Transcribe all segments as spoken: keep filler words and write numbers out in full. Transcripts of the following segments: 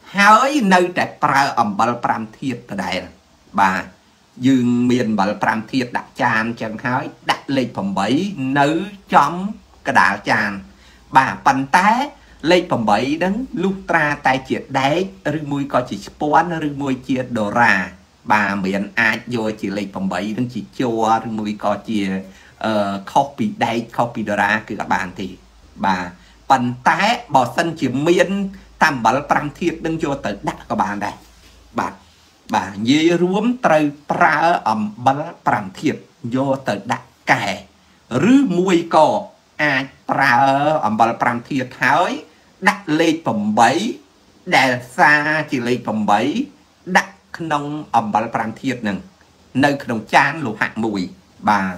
hơi nơi tại pra ẩm bal pram thiệt ở đây bà dương miền bal pram thiệt đặt chan chẳng hơi đặt lịch phẩm bấy nữ chấm cái đảo chan bà bàn té lịch phẩm bấy đứng lúc tra tay triệt đáy rư mùi có chỉ spawn rư mùi chia đồ ra bà miền ai vô chỉ lịch phẩm bấy đứng chỉ chua rư mùi có chia copy đáy copy đồ ra cứ các bạn thì bà bàn té bỏ sân chỉ miền tam bảo pram thiệt đừng cho tự đắc các bạn đây bạn bà dê ruống trời pra ẩm bảo pram thiệt vô tự đắc kẻ rứ mùi cò ai pra ẩm bảo pram thiệt hỏi đắc lê phẩm bấy đè xa chỉ lê phẩm bấy đắc nông ẩm bảo pram thiệt nâng nơi nông chan lục hạt mùi bà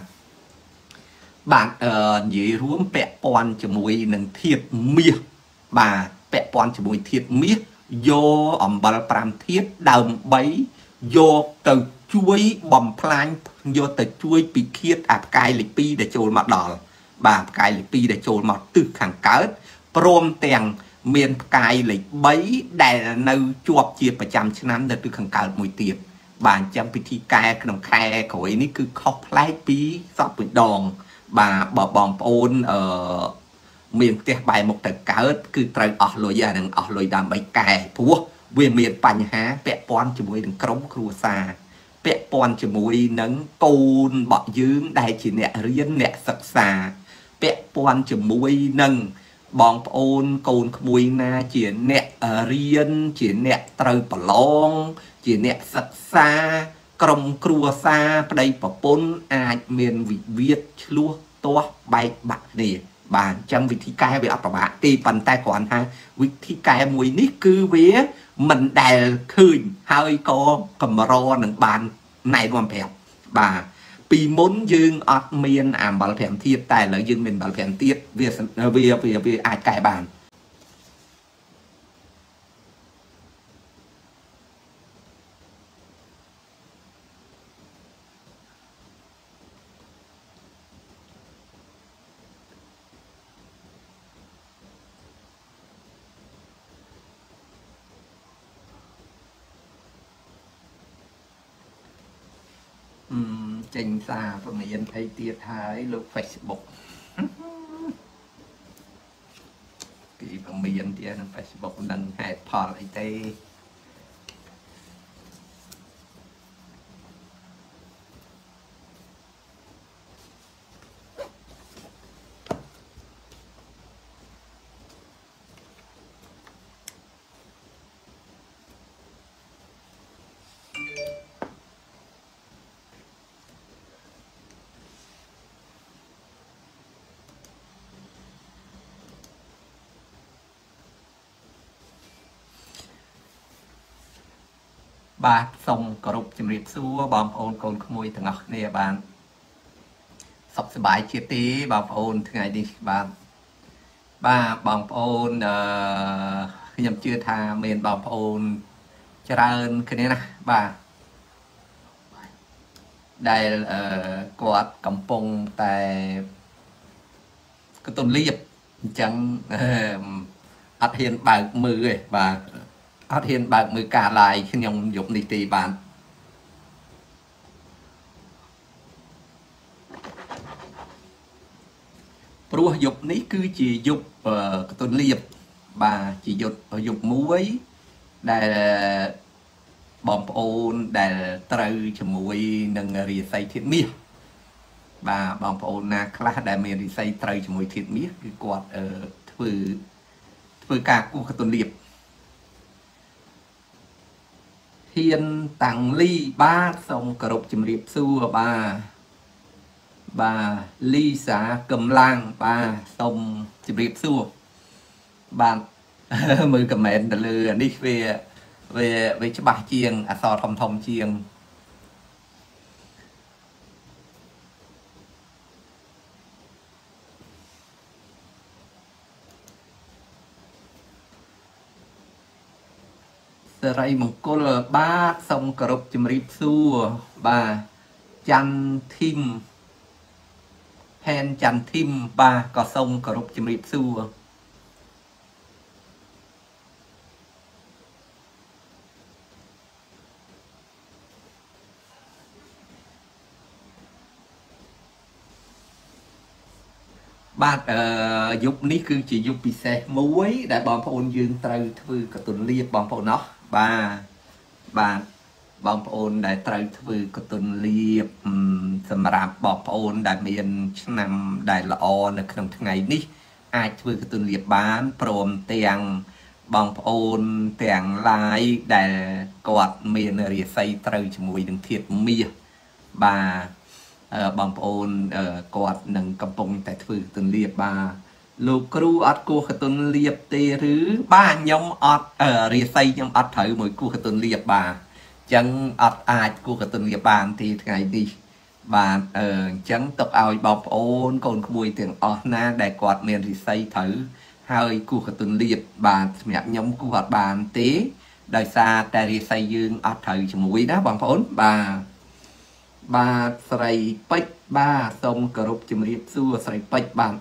bạn ờ dê ruống bẹ pon cho mùi nâng thiệt miệng bà bẹ pon cho mùi thiệt miết vô ẩm bal pram thiết đầm bấy vô từ chuối bầm plan vô từ chuối bị khiết áp cài lịch pi để trôi mặt đỏ bà cài lịch pi để trôi mặt từ hàng cát prom tiền miền cài lịch bấy để nơi chuột chiaประจำ ឆ្នាំ từ hàng cát mùi tiệt bà chăm pi thi cài cái đồng khai của ấy ní cứ khóc lái pi sắp bị đòn bà bỏ bom ôn ở miền tây bài một tờ cá ớt cứ trời ở lối ra đừng ở lối đàm bấy cài thua về miền bành há bẹ pon cho mùi đừng cống khua xa bẹ pon cho mùi nắng côn bọ dướng đây chỉ nẹt riêng nẹt sặc xa bẹ pon cho mùi nâng bong ôn côn mùi na chỉ nẹt riêng chỉ nẹt trời bờ long chỉ nẹt sặc xa cống khua xa đây bờ pôn ai miền vị việt lúa to bay bạc nè bà trong vị thi cai về ấp bà ti bàn tay còn ha vị thi cai mùi ní cứ vía mình đè khơi hơi co cầm ro nâng bàn này luôn phèo bà pi muốn dương ọt miên ảm bảo phèm thiệt tài lợi dương mình bảo phèm tiết vì vì vì vì ai cài bàn trình xa và miền thấy tiết thái lúc Facebook cái phần miền thì là Facebook nâng hai phò lại tê bà xong có rụp chìm riêng xua bòm ôn con khmui thằng ngọc nè bạn sắp sửa bài chia tí bòm ôn thứ ngày đi bạn ba bòm ôn khi nhầm chưa tha mình bòm ôn cho ra ơn cái này nè bà đây là quạt cầm pông tại cái tôn liệp chẳng ắt hiện bài mười rồi bà ắt hiện bài mười cả lại khi nhầm dụng đi tì bạn Rùa dục ní cứ chỉ dục uh, cái tôn liệp bà chỉ dục dục muối để bom ôn để trời cho muối nâng rì xây thiết miết bà bom ôn na class để mình rì xây trời cho muối thiết miết cái quạt ở thử thử cả của cái tôn liệp hiền tặng ly ba xong cà rục chìm riệp xua ba bà ly xã cầm lang bà xong chìm riệp xua bạn mười comment là lừa đi về về về cho bà chiêng à so thông thông chiêng Sarai mong cô ba xong cà rục chìm riệp xua bà chăn thim hen chăn thim ba có xong cà rục chìm riệp xua បាទអឺយុគនេះគឺជាយុគពិសេសមួយដែលបងប្អូនយើងត្រូវធ្វើកតុនលៀបបងប្អូនណោះបាទបាទបងប្អូនដែលត្រូវធ្វើកតុនលៀបសម្រាប់បងប្អូនដែលមានឆ្នាំដែលល្អនៅក្នុងថ្ងៃនេះអាចធ្វើកតុនលៀបបានព្រមទាំងបងប្អូនទាំងឡាយដែលគាត់មានរាសីត្រូវជាមួយនឹងធាតុមាសបាទបងប្អូនគាត់នឹងកំពុងតែធ្វើកតុនលៀបបាទលោកគ្រូអត់គោះកតុនលៀបទេឬបាទខ្ញុំអត់រាសីខ្ញុំអត់ត្រូវមួយគោះកតុនលៀបបាទអញ្ចឹងអត់អាចគោះកតុនលៀបបានទេថ្ងៃនេះបាទអញ្ចឹងទុកឲ្យបងប្អូនកូនក្មួយទាំងអស់ណាដែលគាត់មានរាសីត្រូវហើយគោះកតុនលៀបបាទសម្រាប់ខ្ញុំគោះអត់បានទេដោយសារតែរាសីយើងអត់ត្រូវជាមួយណាបងប្អូនបាទបាទស្រីពេជ្របាទសូមគោរពជំរាបសួរស្រីពេជ្របាទ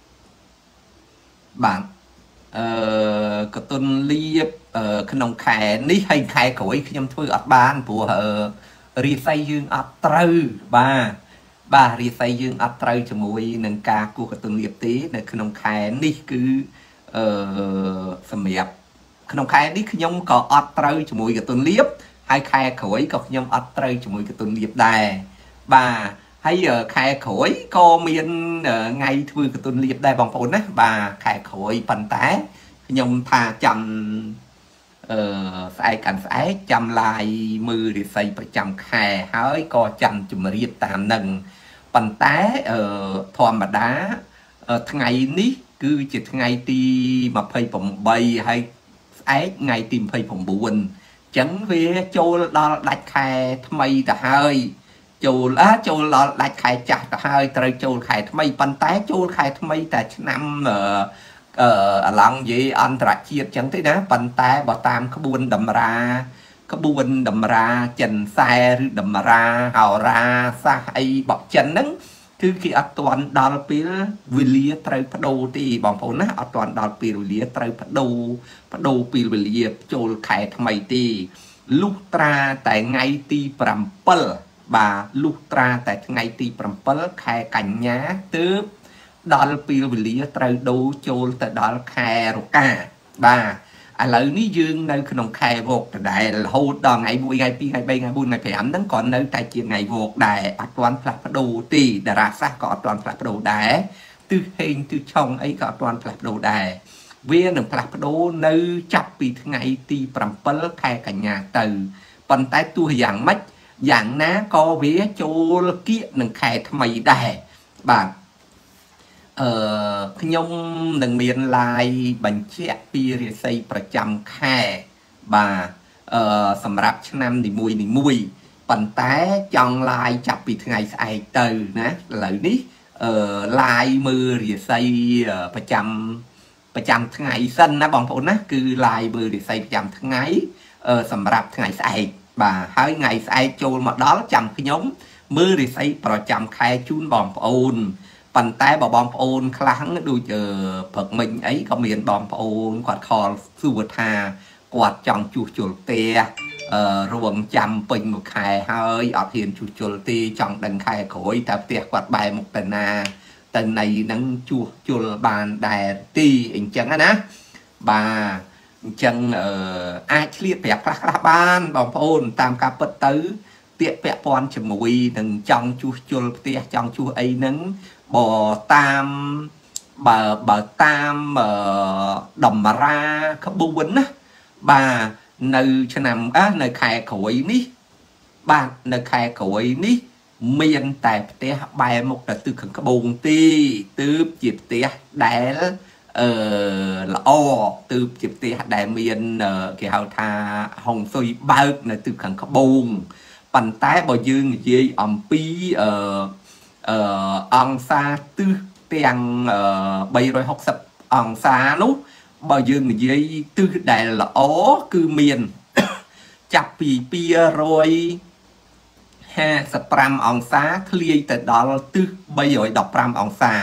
បាទអឺកតុនលៀបក្នុងខែនេះហើយខែក្រោយខ្ញុំធ្វើអត់បានព្រោះរាសីយើងអត់ត្រូវបាទបាទរាសីយើងអត់ត្រូវជាមួយនឹងការគោះកតុនលៀបទេនៅក្នុងខែនេះគឺអឺសម្រាប់ក្នុងខែនេះខ្ញុំក៏អត់ត្រូវជាមួយកតុនលៀបហើយខែក្រោយក៏ខ្ញុំអត់ត្រូវជាមួយកតុនលៀបដែរបាទហើយខែក្រោយក៏មានថ្ងៃធ្វើកតុនលៀបដែរបងប្អូនណាបាទខែក្រោយប៉ុន្តែខ្ញុំថាចាំអឺស្អែកកាន់ស្អែកចាំឡាយមើលរាសីប្រចាំខែហើយក៏ចាំជំរាបតាមនឹងប៉ុន្តែអឺធម្មតាថ្ងៃនេះគឺជាថ្ងៃទីម្ភៃប្រាំហើយស្អែកថ្ងៃទីម្ភៃប្រាំអញ្ចឹងវាចូលដល់ដាច់ខែថ្មីទៅហើយចូលអើចូលដល់ដាច់ខែចាស់ទៅហើយត្រូវចូលខែថ្មីប៉ុន្តែចូលខែថ្មីតែឆ្នាំអឺអឺអឡង់និយាយអន្តរជាតិចឹងទេណាប៉ុន្តែបើតាមក្បួនតម្រាក្បួនតម្រាចិនសែឬតម្រាហោរាសាសអីបកចិនហ្នឹងគឺគេអត់ទាន់ដល់ពេលវេលាត្រូវបដូរទេបងប្អូនណាអត់ទាន់ដល់ពេលវេលាត្រូវបដូរបដូរពេលវេលាចូលខែថ្មីទេលុះត្រាតែថ្ងៃទីប្រាំពីរបាទលុះត្រាតែថ្ងៃទីប្រាំពីរខែកញ្ញាទើបដល់ពេលវេលាត្រូវដូរចូលទៅដល់ខែរកាបាទឥឡូវនេះយើងនៅក្នុងខែវោកដដែលរហូតដល់ថ្ងៃមួយថ្ងៃពីរថ្ងៃបីថ្ងៃបួនថ្ងៃប្រាំហ្នឹងក៏នៅតែជាថ្ងៃវោកដែរអត់ទាន់ផ្លាស់ប្ដូរទេតារាសាស្ត្រក៏អត់ទាន់ផ្លាស់ប្ដូរដែរទិសហេងទិសឆុងអីក៏អត់ទាន់ផ្លាស់ប្ដូរដែរវានឹងផ្លាស់ប្ដូរនៅចាប់ពីថ្ងៃទីប្រាំពីរខែកញ្ញាទៅប៉ុន្តែទោះយ៉ាងម៉េចយ៉ាងណាក៏វាចូលគៀកនឹងខែថ្មីដែរបាទអឺខ្ញុំនឹងមានឡាយបញ្ជាក់ពីរាសីប្រចាំខែបាទអឺសម្រាប់ឆ្នាំនីមួយនីមួយប៉ុន្តែចង់ឡាយចាប់ពីថ្ងៃស្អែកទៅណាឥឡូវនេះអឺឡាយមើលរាសីប្រចាំប្រចាំថ្ងៃសិនណាបងប្អូនណាគឺឡាយមើលរាសីប្រចាំថ្ងៃអឺសម្រាប់ថ្ងៃស្អែកបាទហើយថ្ងៃស្អែកចូលមកដល់ចាំខ្ញុំមើលរាសីប្រចាំខែជូនបងប្អូនប៉ុន្តែបើបងប្អូនខ្លះដូចព្រឹកមិញអីក៏មានបងប្អូនគាត់ខលសួរថាគាត់ចង់ជួសជុលផ្ទះអឺរងចាំពេញមួយខែហើយអត់ហ៊ានជួសជុលទេចង់ដឹងខែក្រោយតើផ្ទះគាត់បែរមុខទៅណាទៅណីនឹងជួសជុលបានដែរទីអញ្ចឹងណាបាទអញ្ចឹងអឺអាចឆ្លៀតប្រាប់ខ្លះខ្លះបានបងប្អូនតាមការពិតទៅពាក្យពាក់ព័ន្ធជាមួយនឹងចង់ជួសជុលផ្ទះចង់ជួសអីហ្នឹងបើតាមបើបើតាមតម្រាក្បួនណាបាទនៅឆ្នាំអះនៅខែក្រោយនេះបាទនៅខែក្រោយនេះមានតែផ្ទះបែរមុខទៅទិសខាងត្បូងទេទើបជាផ្ទះដែលអឺល្អទើបជាផ្ទះដែលមានគេហៅថាហុងស៊ុយបើកនៅទិសខាងត្បូងប៉ុន្តែបើយើងនិយាយអំពីអឺអឺអង្សាទិសទាំងបីរយហកសិបអង្សានោះបើយើងនិយាយទិសដែលល្អគឺមានចាប់ពីពីររយហាសិបប្រាំអង្សាធ្លាយទៅដល់ទិសបីរយដប់ប្រាំអង្សា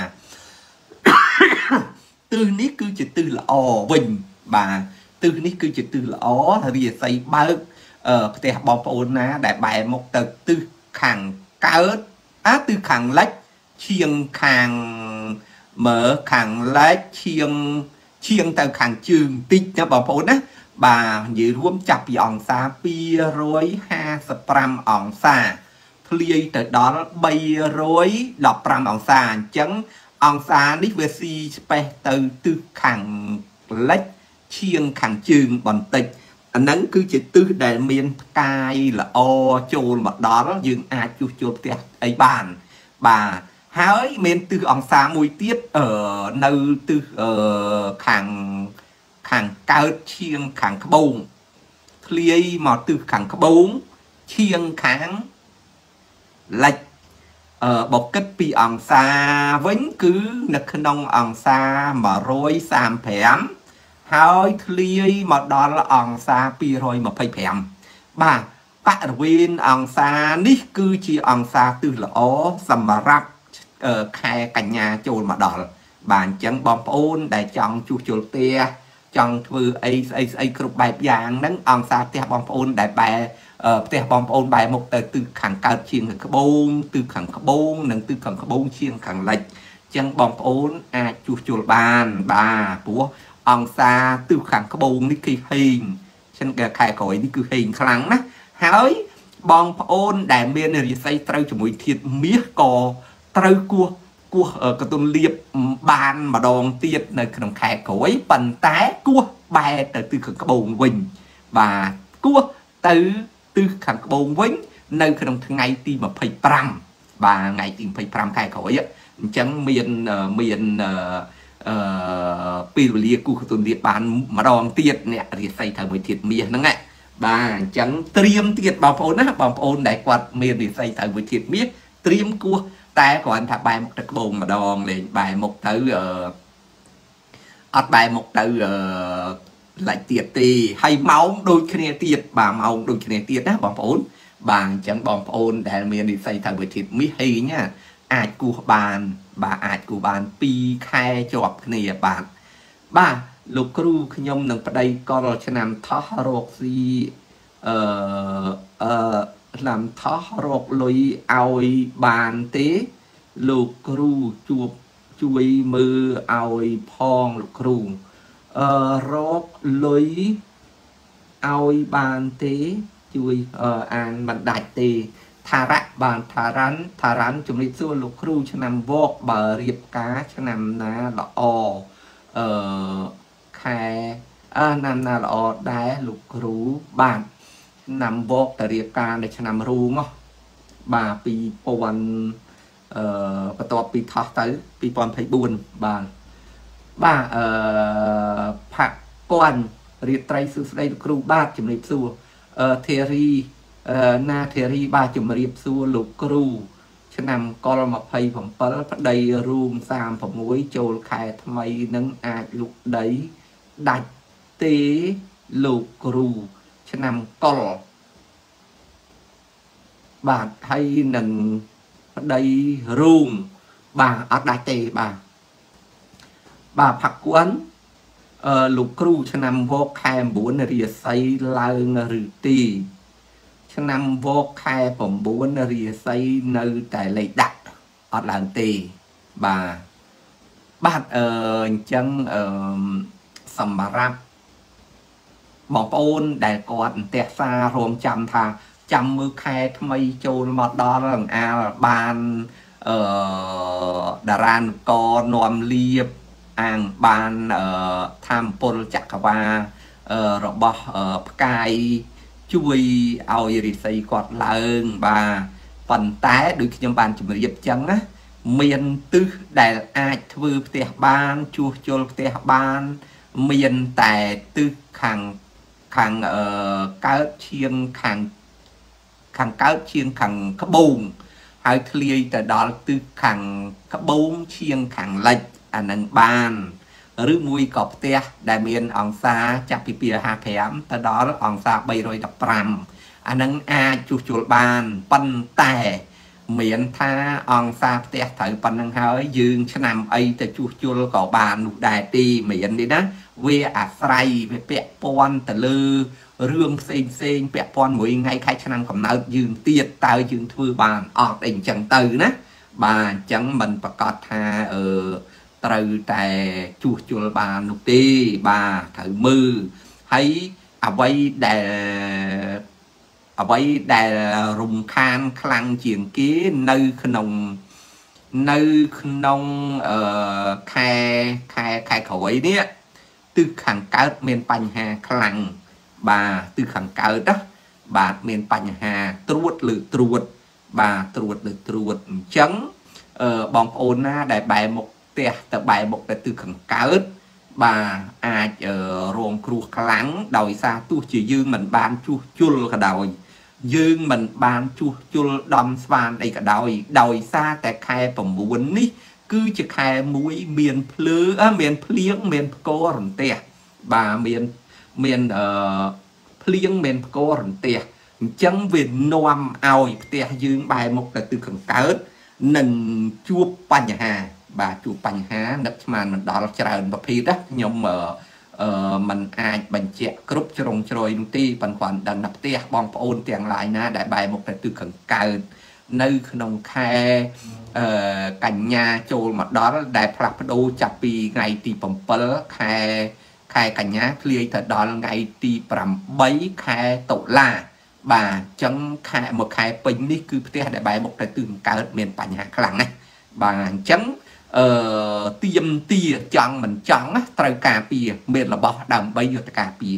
ទិសនេះគឺជាទិសល្អវិញបាទទិសនេះគឺជាទិសល្អរាសីបើកផ្ទះបងប្អូនណាដែលបែរមុខទៅទិសខាងកើតអាទិសខាងលិចឈៀងខាងអ mở khẳng lách chiêng chiêng tàu khẳng trường tích nha bảo phổ đó bà nhưរួមchập dọn xa pi rối ha sập ram ỏng xa phơi từ đó bay rối đọc ram ỏng xa chấn ỏng xa đích về si spe từ từ khẳng lách chiêng khẳng trường bọn tịch anh nắng cứ chỉ tư đại miền cai là o chôn mặt đó dương a chu chu tiệt ấy bàn bà hỡi miền tư ông xa mùi tiết ở nơi tư ở khẳng khẳng cao chiêng khẳng bông khliê mà từ khẳng bốn chiêng kháng lệch ở bọc kết bị ông xa vẫn cứ nực nông ông xa mà rối xàm phèm hỡi khliê mà đó là ông xa pi rồi mà phải phèm bà bác viên ông xa nít cứ chỉ ông xa từ là ó sầm mà rap ở khai cả nhà chôn mà đỏ bàn chân bom ôn để chọn chu chuột tia chọn thư ấy ấy ấy cục bài vàng nắng ông xa tia bom ôn để bài ở tia bom ôn bài một từ từ khẳng cao chiên khẳng bông từ khẳng bông nâng từ khẳng bông chiên khẳng lệch chân bom ôn à chu chuột bàn bà búa ông xa từ khẳng bông đi kỳ hình chân cái khai cõi đi cứ hình kháng á hỡi bom ôn đại miền này xây trâu cho mũi thiệt miết cò trâu cua cua ở cái tôn liệp bàn mà đòn tiệt này trong khai cõi bần té cua bài từ từ khẳng bông vinh và cua từ từ khẳng bông vinh nơi trong ngày tim mà phải pram và ngày tim phải pram khai cõi chẳng miền miền pi lia cua tôn liệp bàn mà đòn tiệt nè thì xây thành mũi thiệt miền nó ngay bà chẳng triêm tiệt bảo phôn á bảo phôn đại quạt miền thì xây thành mũi thiệt miết triêm cua ta còn thà bài một cái bồn mà đòn lên bài một thứ ở uh, bài một thứ uh, lại tiệt thì hay máu đôi khi tiệt bà máu đôi khi tiệt đó bảo phôn bà chẳng bảo phôn đại miền thì xây thành mũi thiệt miết hay nhá ai cua bàn bà ai cua bàn pi khai chọp này bạn bà lục cru khi nhom nâng vào đây con cho nằm thó rột gì ờ ờ làm thó rột lùi oi bàn tế lục cru chuột chui mưa oi phong lục cru ờ rột lùi oi bàn tế chui ờ an mặt đại tê thà rác bàn thà rắn thà rắn chúng đi xua lục cru cho nằm vọt bờ riệp cá cho nằm ná là o ờ khai à, nằm là ở đá lục rú bàn nằm vô tại địa can để cho nằm ru ngó bà pi pon ờ bắt đầu pi thắt tới pi pon thấy buồn bàn bà ờ phạt quan riết trai sư đây lục rú ba chấm riệp xua ờ theory ờ na theory ba chấm riệp xua lục rú cho nằm con mà thầy phẩm phật đây room sam phẩm muối trôi khai tham ấy nâng ai lục đấy đặt tế lục rù cho nằm con bà thay nâng đây room bà ở đại tế bà bà phật quấn uh, lục rù cho nằm vô khai bốn rìa xây lăng rư tì cho nằm vô khai phẩm bốn rìa xây nơi tại lấy đặt ở làng tì bà bát ờ chân ờ sầm bà rap bỏ ôn đại còn tẹt xa rôm chăm thà chăm mưa khai thay châu một đó là à bàn ờ đà ran co nòm liệp ang bàn ờ tham pol chặt và ờ rồi bỏ ờ cài chui ao gì xây quạt lợn bà phần tái được trong bàn chụp riệp chân á miền tư đại ai thưa tè ban chua chua tè ban miền tài tư khang khang ở cao chiên khang khang cao chiên khang khắp bồn hai thliê tại đó tư khang khắp bồn chiên khang lệch anh đang ban rứ mùi cọp tè đại miền ông xa chặt pi pi hà phèm tại đó ông xa bay rồi đập ram anh đang a chua chua ban pan tài miền tha ông xa tè thử pan năng hơi dương cho nằm ấy tại chua chua cỏ bàn nụ đại ti miền đi đó về à say về bẹ pon từ lư rương xinh xinh bẹ pon mỗi ngày khai cho nằm cầm nợ dương tiệt tao dương thưa bàn ọt đỉnh chẳng từ nè bà chẳng mình và có tha ở từ tại chua chua bà nụ tì bà thử mư hay à vây để à vây để rùng khan khăn chuyện kia nơi nồng nơi nông ờ khai khai khai khẩu ấy đấy từ khẳng cao miền Pành Hà khăn bà từ khẳng cao đó bà miền Pành Hà truột lử truột bà truột lử truột trắng ờ bóng ôn na đại bài một tè tập bài một tại từ khẳng cao bà ai ở ruộng cua lắng đòi xa tu chỉ dương mình ban chu chul cả đòi dương mình ban chu chul đom svan đây cả đòi đòi xa tại khai phẩm muốn ní cứ chỉ khai mũi miền plư á miền pliếng miền cô rừng tè bà miền miền ở pliếng miền cô rừng tè chẳng về noam ao tè dương bài một tại từ khẳng cao nâng chua Pành Hà bà chụp Pành Hà đất mà mình đó là trời và phi đó nhưng mà uh, mình ai bệnh trẻ group cho rồng rồi ti phần khoản đằng nạp tia bong ôn tiền lại na đại bài một cái từ khẩn cao nơi nông khai uh, cảnh nhà trôi mặt đó đại plak đô chập pi ngày ti phẩm pơ khai khai cảnh nhà clear thật đó là ngày ti phẩm bấy khai tổ la bà chẳng khai một khai pin đi cứ tia đại bài một cái từ cao miền Pành Hà khẳng này bà chẳng ờ tiêm tia chọn mình chọn á trời cà pìa miền là bỏ đầm bay vô cà pìa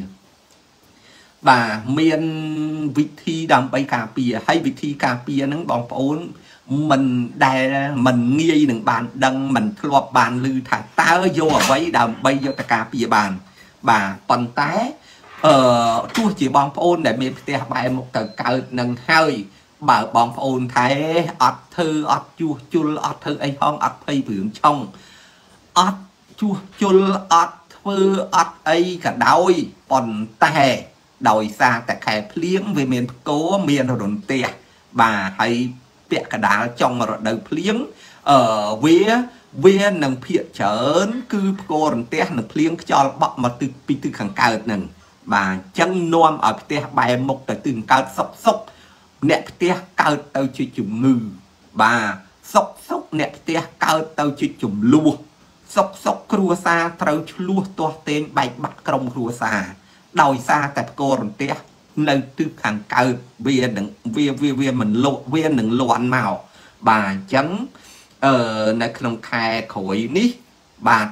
và miền vị thi đầm bay cà pìa hay vị thi cà pìa nó bong phốn mình đài mình nghi đừng bàn đăng mình lọp bàn lư thả ta vô ở vậy đầm bay vô cà pìa bàn bà còn té ờ tôi chỉ bong phốn để miền tia bay một tờ cao nâng hơi bà bong phôn thấy ọt thư ọt chua chul ọt thư ấy không ọt phây vượng trong ọt chua chul ọt thư ọt ấy cả đôi còn tè đòi xa tại khai pliếng về miền cố miền rồi tè bà hay bẹ cả đá trong mà rồi đầu pliếng ở vía vía nâng phía chớn cứ cô rồi tè nâng pliếng cho bọc mà từ pi từ khẳng cao nâng bà chân nuông ở tè bài một từ từ cao sốc sốc nẹp tia cao tao chơi chùm ngư bà sốc sốc nẹp tia cao tao chơi chùm lua sốc sốc cua xa trâu lua to tên bạch bắt công cua xa đòi xa tại cô rồi tia nơi tư hàng cao viên đừng viên viên viên mình lộ viên đừng loạn màu bà chấn ờ nơi không khai khối ní bà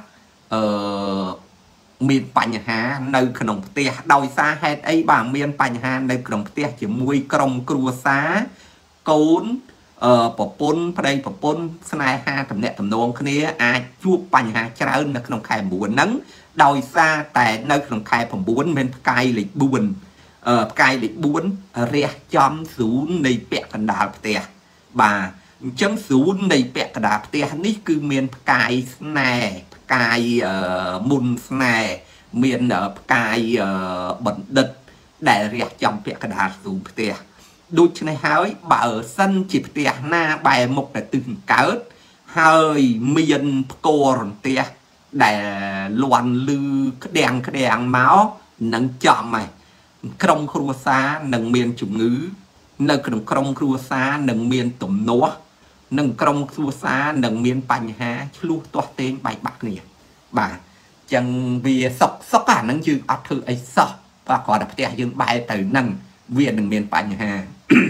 ờ miền Pành Hà nơi khổng tia đòi xa hết ấy bà miền Pành Hà nơi khổng tia chỉ mùi công cua xá cốn ờ bỏ pôn đây bỏ pôn snai ha tầm nẹ tầm nông kia ai chua Pành Hà trơn là khổng khai buồn nắng đòi xa tại nơi khổng khai phẩm buồn bên cai lịch buồn ờ cai lịch buồn rẻ chom xuống này bẹ cần đào tia bà chân xuống này bẹ cần đào tia ní cứ miền cai này cài môn này miền ở cài bẩn đứt để rẹt trong việc cái đá dùng tiền đôi chân này hỏi bà ở sân chỉ tiền na bài một là từng cáo hơi miền cồn tiền để loạn lư cái đèn cái đèn máu nâng chọn mày trong khu xa nâng miền chủng ngữ nâng trong khu xa nâng miền tụm nó nâng trong khu xa nâng miền Pành Hà lu toát tên bài bạc này bà chẳng vì sọc sọc cả nâng dương áp thư ấy sọc và có đập tè dương bài từ nâng viên nâng miền Pành Hà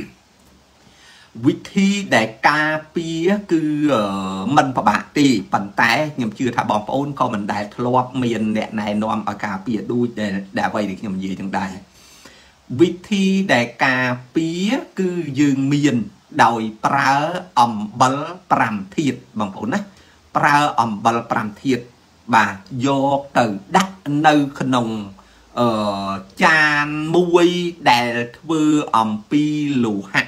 vị thi để ca pía cứ mình và bà tì phần té nhưng chưa thả bóng ôn có mình đại lọp miền đẹp này nòm ở ca pía đuôi để đã vậy được nhầm gì chẳng đại vị thi để ca pía cứ dương miền đòi pra ẩm bal pram thiệt bằng ôn á pra ẩm bal pram thiệt bà vô từ đắc nơi nồng ờ chan muôi để vừa ẩm pi lù hạt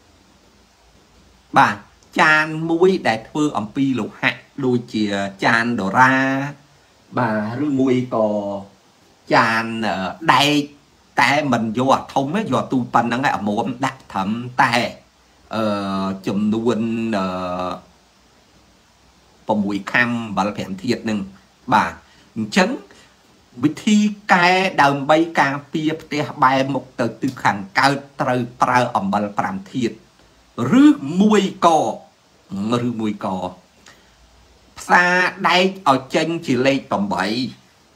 bà chan muôi để vừa ẩm pi lù hạt đôi chìa chan đồ ra bà rư muôi có chan ở đây tại mình vô à thông ấy vô tu pan ở mồm đặt thẩm tay ờ chùm nuôn ờ bồng mũi cam và phèn thiệt nừng bà chấn vị thi cái đầm bay cà pia te bài một từ từ khẳng cao trời trời ẩm bal pram thiệt rứ mùi cò rứ mùi cò xa đáy ở chân chỉ lấy tầm bảy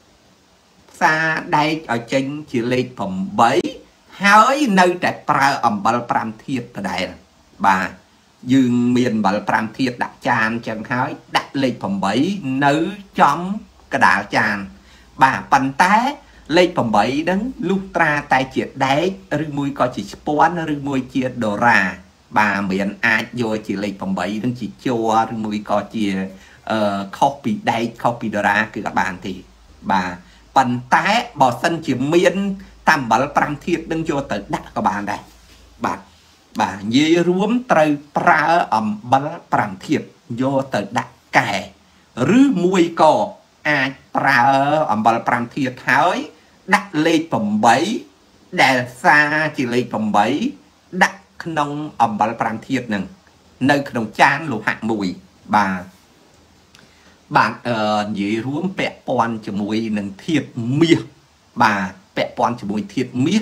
xa đáy ở chân chỉ lấy tầm bảy hơi nơi tại pra ẩm bal pram thiệt ở đây bà dương miền bal pram thiệt đặt chan chân hơi đặt lấy tầm bảy nơi chấm cái đảo chan bà bàn té lấy tầm bảy đứng lúc tra tay triệt đáy rư mùi có chỉ spawn rư mùi chia đồ ra bà miền ai vô chỉ lấy tầm bảy đứng chỉ chua rư mùi có chia copy đáy copy đồ ra cứ các bạn thì bà bàn té bỏ sân chỉ miền tam bal pram thiệt đứng vô tự đặt các bạn đây bà bà dễ ruống từ pra ẩm bal pram thiệt vô tự đặt kẻ rư mùi có ai pra ẩm bal pram thiệt hỏi đặt lên tầm bảy để xa chỉ lên tầm bảy đặt nông ẩm bal pram thiệt nè nơi nông chan lục hạt mùi bà bạn ờ dễ ruống bẹ pon cho mùi nâng thiệt miết bà bẹ pon cho mùi thiệt miết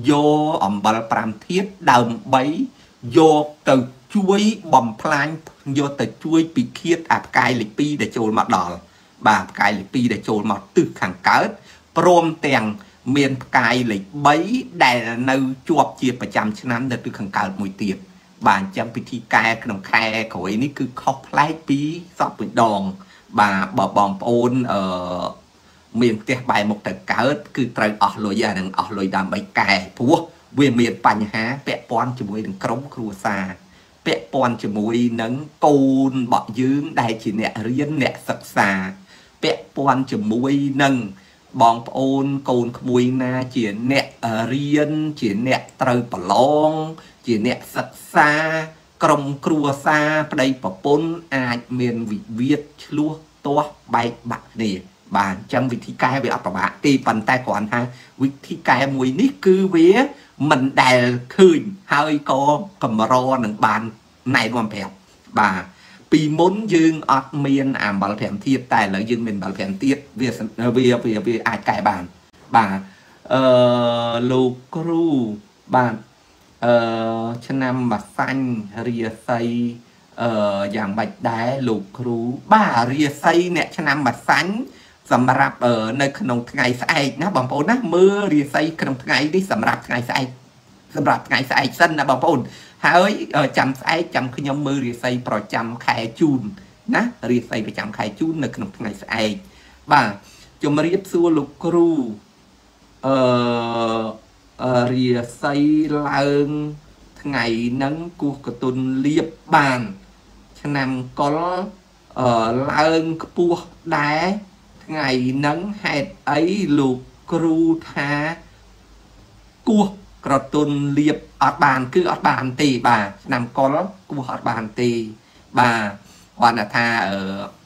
vô ẩm bal pram thiệt đầm bấy vô từ chuối bầm plan vô từ chuối bị khiết áp cài lịch pi để trôi mặt đỏ bà cài lịch pi để trôi mặt từ khẳng cỡ prom tiền miền cài lịch bấy để nơi chuột chiaประจำ ឆ្នាំ នៅ từ khẳng cỡ មួយ ទៀត បាទ ចាំ ពិធីកែ ក្នុង ខែ ក្រោយ នេះ គឺ ខុស ប្លែក ពី សព ម្ដង បាទ បើ បងប្អូន អឺ មាន ផ្ទះ បែរ មុខ ទៅ កើត គឺ ត្រូវ អស់ លុយ អា នឹង អស់ លុយ ដើម្បី កែ ព្រោះ វា មាន បញ្ហា ពាក់ ព័ន្ធ ជាមួយ នឹង ក្រុម គ្រួសារ ពាក់ ព័ន្ធ ជាមួយ នឹង កូន របស់ យើង ដែល ជា អ្នក រៀន អ្នក សិក្សា ពាក់ ព័ន្ធ ជាមួយ នឹង បងប្អូនកូនក្មួយណាជាអ្នករៀនជាអ្នកត្រូវប្រឡងជាអ្នកសិក្សាក្រុមគ្រួសារប្តីប្រពន្ធអាចមានវិវាទឆ្លោះទាស់បែកបាក់គ្នាបាទអញ្ចឹងវិធីកែវាអត់ប្របាក់ទេប៉ុន្តែគ្រាន់ថាវិធីកែមួយនេះគឺវាមិនដែលឃើញហើយក៏កម្រនឹងបានណែនាំប្រាប់បាទពីមុនយើងអត់មានអាម្បលប្រាំទៀតតែឥឡូវយើងមានអំបលប្រាំទៀតវាវាវាវាអាចកែបានបាទអឺលោកគ្រូបាទអឺឆ្នាំម្សាញ់រាសីអឺយ៉ាងម៉េចដែរលោកគ្រូបាទរាសីអ្នកឆ្នាំម្សាញ់សម្រាប់នៅក្នុងថ្ងៃស្អែកណាបងប្អូនណាមើលរាសីក្នុងថ្ងៃនេះសម្រាប់ថ្ងៃស្អែកសម្រាប់ថ្ងៃស្អែកសិនណាបងប្អូនហើយចាំស្អែកចាំខ្ញុំមើលរាសីប្រចាំខែជូនណារាសីប្រចាំខែជូននៅក្នុងថ្ងៃស្អែកបាទជំរាបសួរលោកគ្រូអឺរាសីឡើងថ្ងៃហ្នឹងគោះកតុនលៀបបានឆ្នាំកុលអឺឡើងខ្ពស់ដែរថ្ងៃហ្នឹងហេតុអីលោកគ្រូថាគោះក្រតុនលៀបអត់បានគឺអត់បានទេបាទឆ្នាំកុលគោះអត់បានទេបាទគាត់ថាអឺ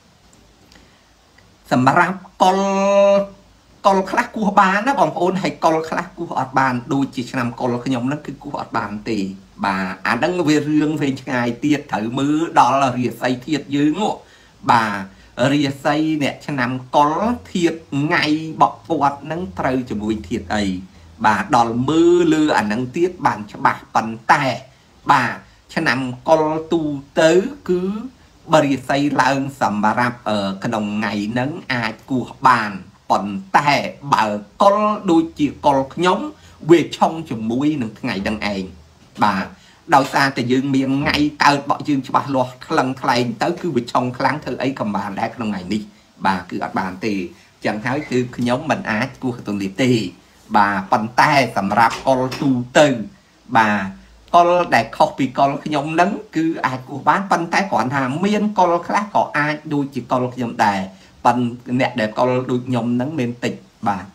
សម្រាប់កុលកុលខ្លះគោះបានណាបងប្អូនហើយកុលខ្លះគោះអត់បានដូចជាឆ្នាំកុលខ្ញុំហ្នឹងគឺគោះអត់បានទេបាទអាហ្នឹងវារឿងវែងឆ្ងាយទៀតត្រូវមើលដល់រាសីធាតុយើងបាទរាសីអ្នកឆ្នាំកុលធាតុថ្ងៃបកគាត់ហ្នឹងត្រូវជាមួយធាតុអីបាទដល់មើលលើអានឹងទៀតបានច្បាស់ប៉ុន្តែបាទឆ្នាំកុលទូទៅគឺបរិស័យឡើងសម្រាប់ក្នុងថ្ងៃហ្នឹងអាចគោះបានប៉ុន្តែបើកុលដូចជាកុលខ្ញុំវាឆុងជាមួយនឹងថ្ងៃហ្នឹងឯងបាទដោយសារតែយើងមានថ្ងៃកើតរបស់យើងច្បាស់លាស់ខ្លាំងខ្លែងទៅគឺវាឆុងខ្លាំងធ្វើអីក៏បានដែរក្នុងថ្ងៃនេះបាទគឺអត់បានទេចឹងហើយគឺខ្ញុំមិនអាចគោះកតុនលៀបទេបាទប៉ុន្តែសម្រាប់កុលទូទៅបាទកុលដែលខុសពីកុលខ្ញុំហ្នឹងគឺអាចគោះបានប៉ុន្តែគ្រាន់ថាមានកុលខ្លះក៏អាចដូចជាកុលខ្ញុំដែរប៉ុន្តែអ្នកដែលកុលដូចខ្ញុំហ្នឹងមានតិចបាទ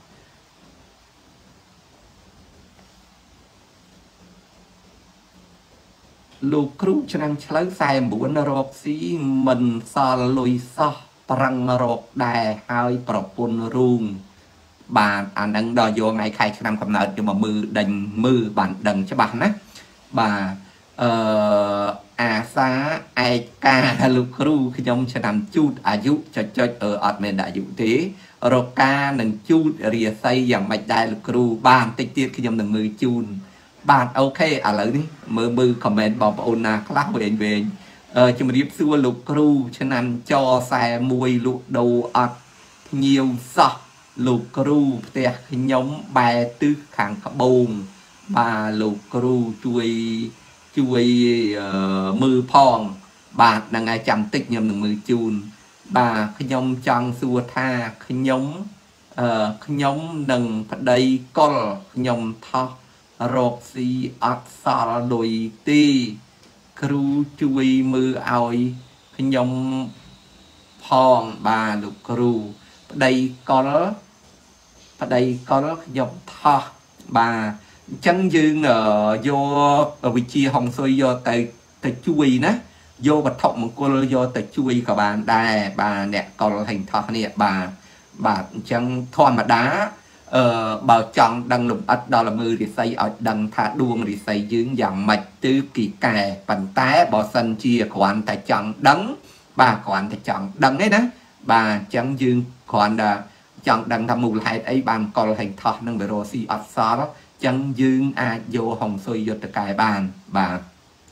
លោកគ្រូឆ្នាំឆ្លូវខ្សែ៩រកស៊ីមិនសល់លុយសោះប្រឹងរកដែរហើយប្រពន្ធរូងបាទអានឹងដល់យកថ្ងៃខែឆ្នាំកំណើតយកមកមើលដេញមើលបានដឹងច្បាស់ណាបាទអឺអាសាឯកាលោកគ្រូខ្ញុំឆ្នាំជូតអាយុចុចចុចអឺអត់មានអាយុទេរកានឹងជូតរាសីយ៉ាងម៉េចដែរលោកគ្រូបាទបន្តិចទៀតខ្ញុំនឹងមើលជូនបាទអូខេឥឡូវនេះមើលមើលខមមិនបងប្អូនណាខ្លះវែងវែងជំរាបសួរលោកគ្រូឆ្នាំចខ្សែមួយលក់ដូរអត់ញៀវសោះលោកគ្រូផ្ទះខ្ញុំបែរទិសខាងក្បូងបាទលោកគ្រូជួយជួយមើលផងបាទហ្នឹងហើយចាំតិចខ្ញុំនឹងមើលជូនបាទខ្ញុំចង់សួរថាខ្ញុំអឺខ្ញុំនឹងប្តីកុលខ្ញុំថោះរកស៊ីអត់សល់លុយទេគ្រូជួយមើលឲ្យខ្ញុំផងបាទលោកគ្រូប្តីកុលប្តីកុលខ្ញុំថោះបាទអញ្ចឹងយើងយកវិជាហុងស៊ុយយកទៅទៅជួយណាយកវត្ថុមង្គលយកទៅជួយក៏បានដែរបាទអ្នកកុលហេងថោះនេះបាទបាទអញ្ចឹងធម្មតាអឺបើចង់ដឹងលំអិតដល់ល្មើរិស័យឲ្យដឹងថាដួងរិស័យយើងយ៉ាងម៉េចទើបគីកែប៉ុន្តែបើសិនជាគ្រាន់តែចង់ដឹងបាទគ្រាន់តែចង់ដឹងទេណាបាទអញ្ចឹងយើងគ្រាន់តែចង់ដឹងថាមូលហេតុអីបានកុលហេងថោះនឹងវារស់ស៊ីអត់សល់អញ្ចឹងយើងអាចយកហុងស៊ុយយកទៅកែបានបាទ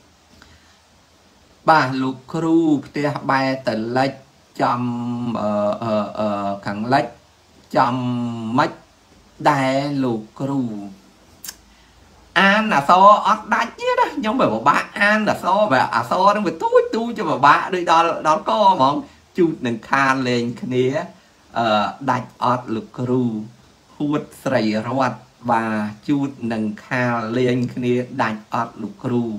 បាទលោកគ្រូផ្ទះបែរទៅលិចចំអឺអឺខាងលិចចំម៉េចដែរលោកគ្រូអានអសរអត់ដាច់ទេណាខ្ញុំបើពិបាកអានអសរបើអសរនឹងវាទូចទូចពិបាកដូចដល់ដល់កហ្មងជូតនឹងខានលេងគ្នាអឺដាច់អត់លោកគ្រូហួតស្រីរតបាទជូតនឹងខាលលេងគ្នាដាច់អត់លោកគ្រូ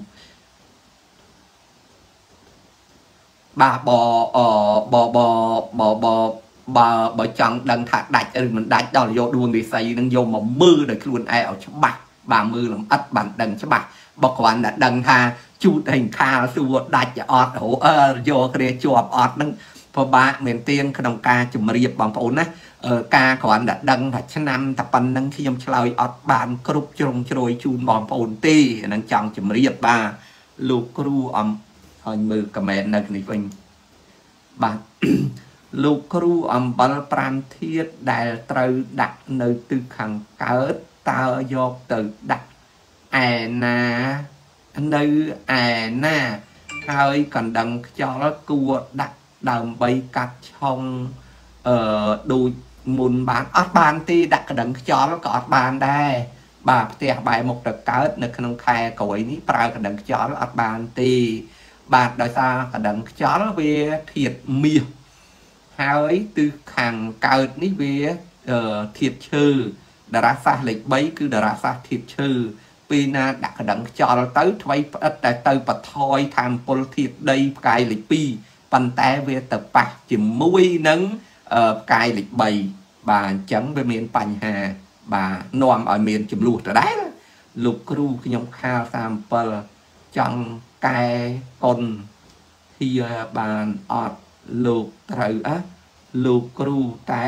បាទបអបបបបបើបើចង់ដឹងថាដាច់ឬមិនដាច់ដល់យកដួងរិស័យនឹងយកមកមើលដោយខ្លួនឯងឲ្យច្បាស់បាទមើលលំអិតបានដឹងច្បាស់បើគ្រាន់តែដឹងថាជូតហេងខាលសួរដាច់អត់អឺយកគ្រាជាប់អត់នឹងពិបាកមែនទៀងក្នុងការជម្រាបបងប្អូនណាការគ្រាន់តែដឹងថាឆ្នាំតែប៉ុណ្្នឹងខ្ញុំឆ្លើយអត់បានគ្រប់ជ្រុងជ្រោយជូនបងប្អូនទេនឹងចង់ជម្រាបបាទលោកគ្រូអំឲ្យមើលខមមិននៅនេះវិញបាទលោកគ្រូអំបិលប្រាំធាតុដែលត្រូវដាក់នៅទិសខាងកើតតើយកទៅដាក់ឯណានៅឯណាហើយកណ្ដឹងខ្យល់គួរដាក់ដើម្បីកាត់ឆុងអឺដូចមុនបានអត់បានទេដាក់កណ្ដឹងខ្យល់ក៏អត់បានដែរបាទផ្ទះបែរមុខទៅកើតនៅក្នុងខែក្រោយនេះប្រើកណ្ដឹងខ្យល់អត់បានទេបាទដោយសារកណ្ដឹងខ្យល់វាធាតុមាសហើយទិសខាងកើតនេះវាធាតុឈើតារាសាស្ត្រលេខបីគឺតារាសាស្ត្រធាតុឈើពេលណាដាក់កណ្ដឹងខ្យល់ទៅថ្មីផ្អិតតែទៅបថយធម្មពលធាតុដីផ្កាយលេខពីរប៉ុន្តែវាទៅប៉ះជាមួយនឹងផ្កាយលេខបីបាទអញ្ចឹងវាមានបញ្ហាបាទនាំឲ្យមានចំនួនដដែលលោកគ្រូខ្ញុំខាលសាមសិបចង់កែកុនធាបានអត់លោកត្រូវអះលោកគ្រូតែ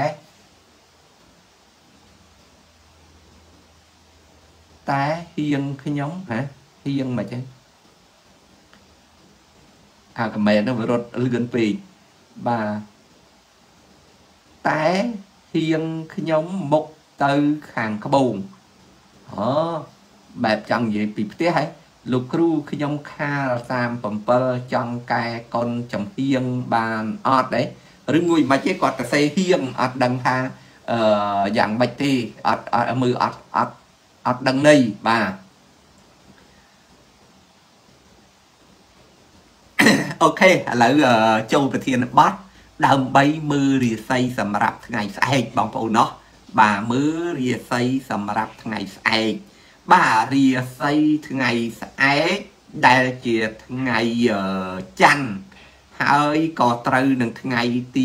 តែហៀងខ្ញុំហ៎ហៀងមិនចឹងអាកមែននោះវារត់លឿនពេកបាទតែហៀងខ្ញុំមុខទៅខាងក្បូងអូបែបចង់និយាយពីផ្ទះហ៎លោកគ្រូខ្ញុំខាលសាមសិបចង់កែកុនចំហៀងបានអត់ទេឬមួយមិនទេគាត់ទៅសេហៀងអត់ដឹងថាអឺយ៉ាងម៉េចទេអត់មើលអត់អត់អត់ដឹងន័យបាទអូខេឥឡូវចូលប្រធានបទដើម្បីមើលរាសីសម្រាប់ថ្ងៃស្អែកបងប្អូនเนาะបាទមើលរាសីសម្រាប់ថ្ងៃស្អែកបាទរាសីថ្ងៃស្អែកដែលជាថ្ងៃច័ន្ទហើយក៏ត្រូវនឹងថ្ងៃទី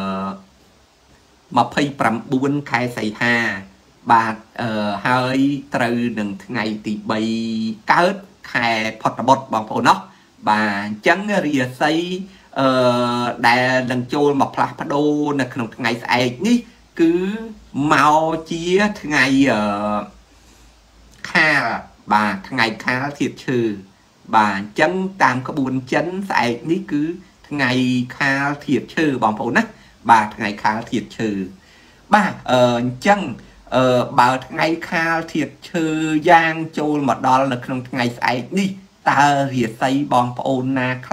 ម្ភៃប្រាំបួនខែសីហាបាទហើយត្រូវនឹងថ្ងៃទីបីកើតខែផុតបុត្របងប្អូនเนาะបាទអញ្ចឹងរាសីអឺដែលនឹងចូលមកផ្លាស់ប្ដូរនៅក្នុងថ្ងៃស្អែកនេះគឺមកជាថ្ងៃអឺខាលបាទថ្ងៃខាលធាតុឈើបាទអញ្ចឹងតាមក្បួនចិនស្អែកនេះគឺថ្ងៃខាលធាតុឈើបងប្អូនណាបាទថ្ងៃខាលធាតុឈើបាទអឺអញ្ចឹងអឺបើថ្ងៃខាលធាតុឈើយ៉ាងចូលមកដល់នៅក្នុងថ្ងៃស្អែកនេះតើរាសីបងប្អូនណាខ្លះ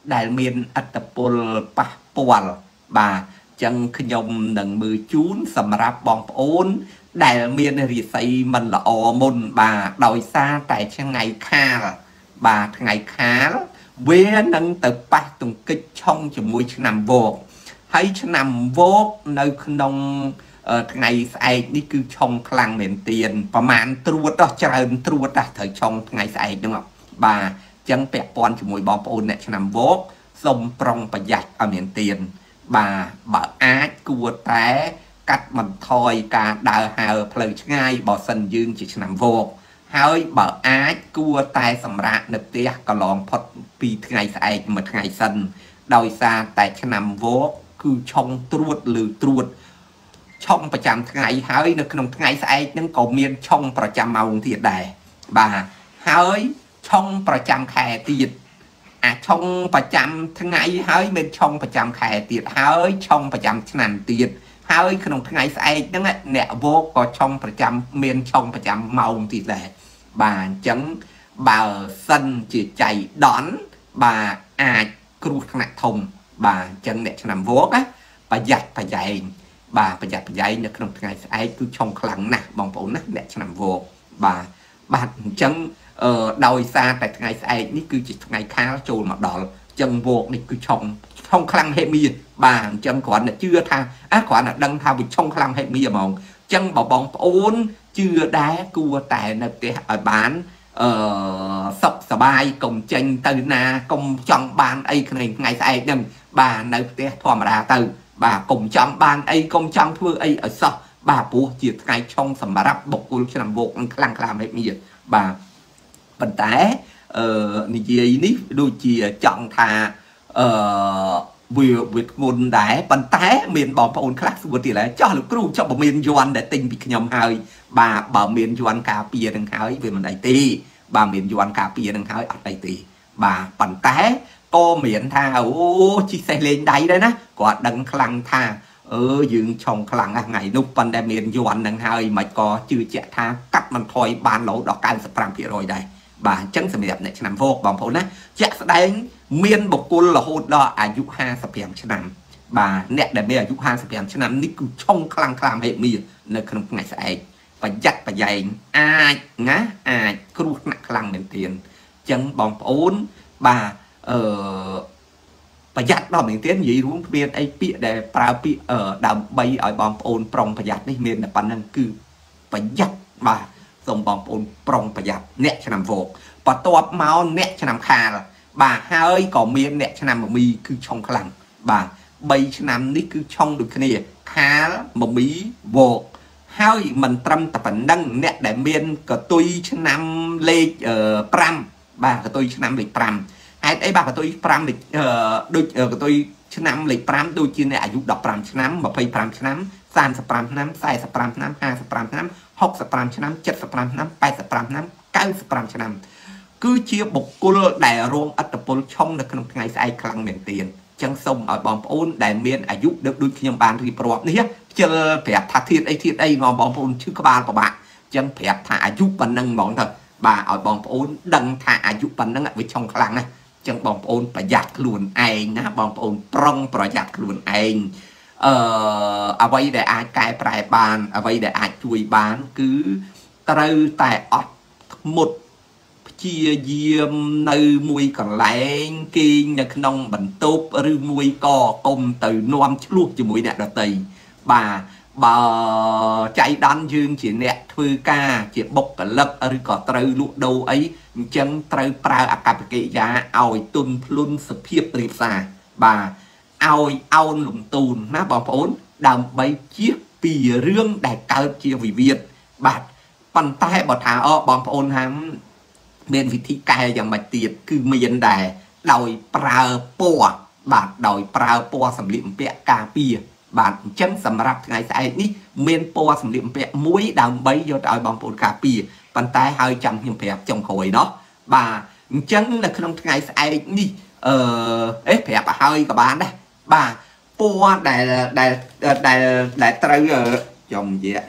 ដែលមានអត្តពលប៉ះពាល់បាទចឹងខ្ញុំនឹងមើលជូនសម្រាប់បងប្អូនដែលមានរាសីមិនល្អមុនបាទដោយសារតែថ្ងៃខាលបាទថ្ងៃខាលវានឹងទៅប៉ះទង្គិចឆុងជាមួយឆ្នាំវោកហើយឆ្នាំវោកនៅក្នុងថ្ងៃស្អែកនេះគឺឆុងខ្លាំងមែនទៀនប្រហែលត្រួតដល់ច្រើនត្រួតដល់ត្រូវឆុងថ្ងៃស្អែកហ្នឹងបាទចឹងពាក់ព័ន្ធជាមួយបងប្អូនអ្នកឆ្នាំវោកសូមប្រុងប្រយ័ត្នឲ្យមែនទៀនបាទបើអាចគួរតែកាត់បន្ថយការដើរហើរផ្លូវឆ្ងាយបើសិនយើងជាឆ្នាំវោកហើយបើអាចគួរតែសម្រាកនៅផ្ទះកន្លងផុតពីថ្ងៃស្អែកមួយថ្ងៃសិនដោយសារតែឆ្នាំវោកគឺឆុងត្រួតឬត្រួតឆុងប្រចាំថ្ងៃហើយនៅក្នុងថ្ងៃស្អែកហ្នឹងក៏មានឆុងប្រចាំម៉ោងទៀតដែរបាទហើយឆុងប្រចាំខែទៀតអាឆុងប្រចាំថ្ងៃហើយមានឆុងប្រចាំខែទៀតហើយឆុងប្រចាំឆ្នាំទៀតហើយក្នុងថ្ងៃស្អែកហ្នឹងអ្នកវោកក៏ឆុងប្រចាំមានឆុងប្រចាំម៉ោងទៀតដែរបាទអញ្ចឹងបើសិនជាចៃដន្យបាទអាចគ្រោះថ្នាក់ធំបាទអញ្ចឹងអ្នកឆ្នាំវោកណាប្រយ័ត្នប្រយែងបាទប្រយ័ត្នប្រយែងនៅក្នុងថ្ងៃស្អែកគឺឆុងខ្លាំងណាស់បងប្អូនណាអ្នកឆ្នាំវោកបាទបាទអញ្ចឹងអឺដោយសារតែថ្ងៃស្អែកនេះគឺជាថ្ងៃខាលចូលមកដល់អញ្ចឹងវោកនេះគឺឆុងឆុងខ្លាំងហេមីបាទអញ្ចឹងគ្រាន់តែជឿថាអះគ្រាន់តែដឹងថាវាឆុងខ្លាំងហេមីហ្មងអញ្ចឹងបើបងប្អូនជឿដែរគួរតែនៅផ្ទះឲ្យបានអឺសុខសบายកុំចេញទៅណាកុំចង់បានអីក្នុងថ្ងៃស្អែកហ្នឹងបាទនៅផ្ទះធម្មតាទៅបាទកុំចង់បានអីកុំចង់ធ្វើអីឲ្យសោះបាទព្រោះជាថ្ងៃឆុងសម្រាប់បុគ្គលឆ្នាំវោកខ្លាំងខ្លាំងហេមីបាទប៉ុន្តែអឺនិយាយនេះដូចជាចង់ថាអឺវាវាធ្ងន់ដែរប៉ុន្តែមានបងប្អូនខ្លះសួរទៀតដែរចោះលោកគ្រូចុះបើមានយ័ន្តដែលទិញពីខ្ញុំហើយបាទបើមានយ័ន្តការពារនឹងហើយវាមិនអីទេបាទមានយ័ន្តការពារនឹងហើយអត់អីទេបាទប៉ុន្តែក៏មានថាអូជីសេះលេងដៃដែរណាគាត់ដឹងខ្លាំងថាអឺយើងឆុងខ្លាំងណាស់ថ្ងៃនោះប៉ុន្តែមានយ័ន្តនឹងហើយមិនក៏ជឿជាក់ថាកាត់បន្ថយបានរហូតដល់九十fiveភាគរយដែរបាទអញ្ចឹងសម្រាប់អ្នកឆ្នាំវោកបងប្អូនណាជាក់ស្ដែងមានបុគ្គលរហូតដល់អាយុห้าสิบห้าឆ្នាំបាទអ្នកដែលមានអាយុห้าสิบห้าឆ្នាំនេះគឺឆុងខ្លាំងខ្លាំងហេមីនៅក្នុងថ្ងៃស្អែកប្រយ័ត្នប្រយែងអាចណាអាចគ្រោះថ្នាក់ខ្លាំងមែនទែនអញ្ចឹងបងប្អូនបាទអឺប្រយ័ត្នដល់មែនទែននិយាយរួមគ្មានអីពាក្យដែលប្រើពាក្យដើម្បីឲ្យបងប្អូនប្រុងប្រយ័ត្ននេះមានតែប៉ុណ្្នឹងគឺប្រយ័ត្នបាទសូមបងប្អូនប្រុងប្រយ័ត្នអ្នកឆ្នាំវោកបន្ទាប់មកអ្នកឆ្នាំខាលបាទហើយក៏មានអ្នកឆ្នាំមមីគឺឆុងខ្លាំងបាទបីឆ្នាំនេះគឺឆុងដូចគ្នាខាលមមីវោកហើយមិនត្រឹមតែប៉ុណ្្នឹងអ្នកដែលមានកតុយឆ្នាំលេខfiveបាទកតុយឆ្នាំលេខfiveហេតុអីបាទកតុយfiveលេខដូចកតុយឆ្នាំលេខfiveដូចជាអ្នកអាយុfifteenឆ្នាំtwenty-fiveឆ្នាំthirty-fiveឆ្នាំforty-fiveឆ្នាំfifty-fiveឆ្នាំsixty-fiveឆ្នាំseventy-fiveឆ្នាំeighty-fiveឆ្នាំninety-fiveឆ្នាំគឺជាបុគ្គលដែលរងអត្តពលឆុងនៅក្នុងថ្ងៃស្អែកខ្លាំងមែនទែនចឹងសូមឲ្យបងប្អូនដែលមានអាយុដូចខ្ញុំបានរៀបរាប់នេះខ្ជិលប្រាប់ថាធាតអីធាតអីងបងប្អូនឈឺក្បាលពិបាកចឹងប្រាប់ថាអាយុប៉ុណ្ណឹងហ្មងទៅបាទឲ្យបងប្អូនដឹងថាអាយុប៉ុណ្ណឹងវាឆុងខ្លាំងណាស់ចឹងបងប្អូនប្រយ័ត្នខ្លួនឯងណាបងប្អូនប្រុងប្រយ័ត្នខ្លួនឯងអឺអ្វីដែលអាចកែប្រែបានអ្វីដែលអាចជួយបានគឺត្រូវតែអត់ធ្មត់ព្យាយាមនៅមួយកន្លែងគេងនៅក្នុងបន្ទប់ឬមួយក៏កុំទៅនាំឆ្លោះជាមួយអ្នកដទៃបាទបើចៃដន្យយើងជាអ្នកធ្វើការជាបុគ្គលិកឬក៏ត្រូវលក់ដូរអីអញ្ចឹងត្រូវប្រើអាកប្បកិរិយាឲ្យទន់ភ្លន់សភាពរៀបសារបាទឲ្យអោនលំទូនណាបងប្អូនដើម្បីជៀសពីរឿងដែលកើតជាវិវាទបាទប៉ុន្តែបើថាអូបងប្អូនហាំមានវិធីកែយ៉ាងម៉េចទៀតគឺមានដែរដោយប្រើពណ៌បាទដោយប្រើពណ៌សម្លៀកបំពាក់ការពារបាទអញ្ចឹងសម្រាប់ថ្ងៃស្អែកនេះមានពណ៌សម្លៀកបំពាក់មួយដើម្បីយកទៅឲ្យបងប្អូនការពារប៉ុន្តែហើយចាំខ្ញុំប្រាប់ចុងក្រោយเนาะបាទអញ្ចឹងនៅក្នុងថ្ងៃស្អែកនេះអឺអេប្រាប់ឲ្យហើយក៏បានដែរបាទពណ៌ដែលដែលដែលដែលត្រូវខ្ញុំនិយាយ